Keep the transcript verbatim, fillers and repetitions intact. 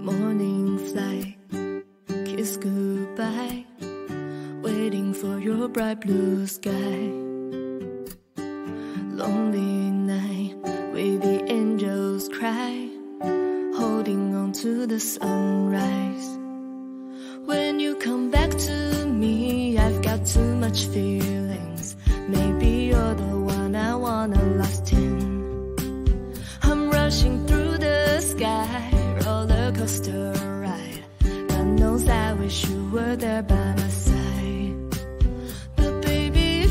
Morning flight, kiss goodbye, waiting for your bright blue sky. Lonely night, with the angels cry, holding on to the sunrise. When you come back to me, I've got too much feelings. Maybe you're the one I wanna last in. I'm rushing through the sky, roller coaster ride. God knows I wish you were there by